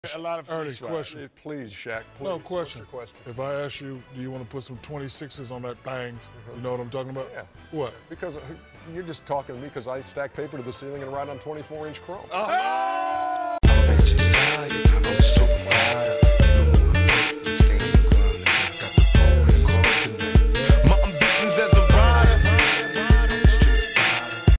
A lot of Ernie, free question. Please, Shaq, please. No, question. What's your question? If I ask you, do you want to put some 26s on that thing? You know what I'm talking about? Yeah. What? Because you're just talking to me because I stack paper to the ceiling and write on 24-inch chrome. Oh!